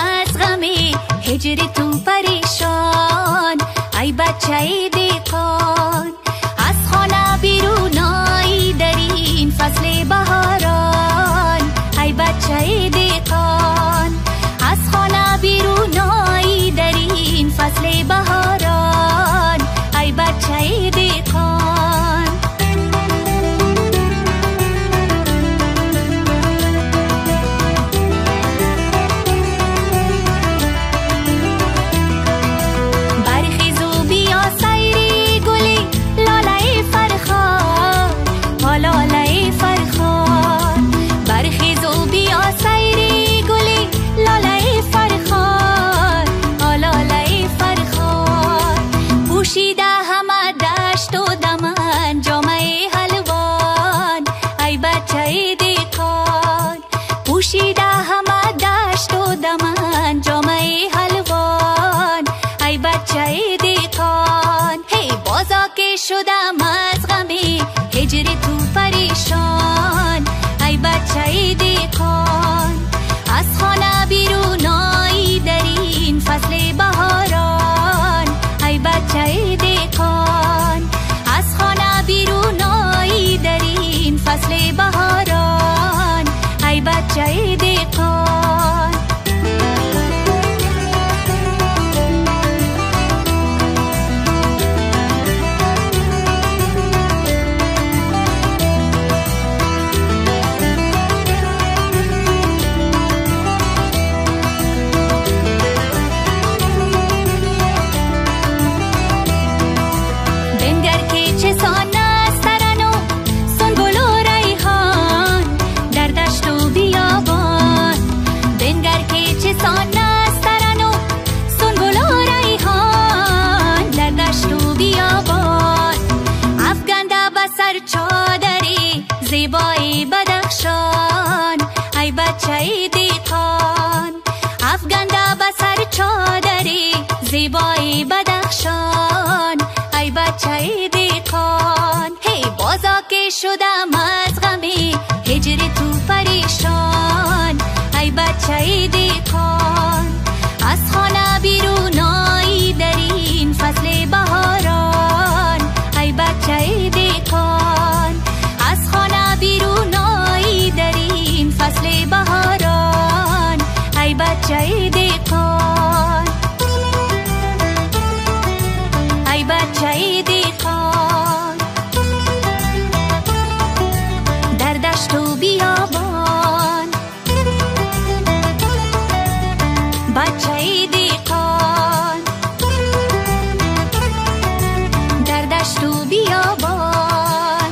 از غم هجر تو پریشان، ای بچه دیقان از خانه بیرون آی در این فصل بهاران. ای بچه دیقان از خانه بیرون آی در این فصل بهاران. ای بچه دیقان برخیز و بیا سیری گلی لاله فرخار، لاله فرخار. برخیز و بیا سیری گلی لاله فرخار، لاله فرخار. پوشیده همه دشت و دمن جامعه حلوان. ای بچه دیقان پوشیده همه دشت و دمن جامعه حلوان. ای بچه دیقان هی بازا که شدم از غم هجر تو پریشان. ای بچه دیقان از خانه بیرون آی در این فصل بهاران. ای بچه دیقان از خانه بیرون آی در این فصل بهاران. ای بچه دیقان بنگر که چه سان است ترنم سنبل و ریحان در دشت و بیابان. بنگر که چه سان است ترنم سنبل و ریحان در دشت و بیابان. افگنده به سر چادری زیبای بدخشان. ای بچه دیقان افگنده به سر چادری زیبای بدخشان. ای بچه دیقان هی بازا که شدم از غم هجر تو پریشان. ای بچه دیقان از خانه بیرون آی در این فصل بهاران. ای بچه دیقان از خانه بیرون آی در این فصل بهاران. ای بچه دیقان ای بچه دیقان در دشت و بیابان. بچه دیقان در دشت و بیابان.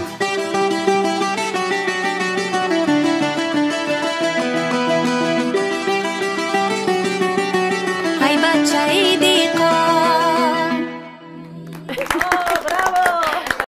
ای بچه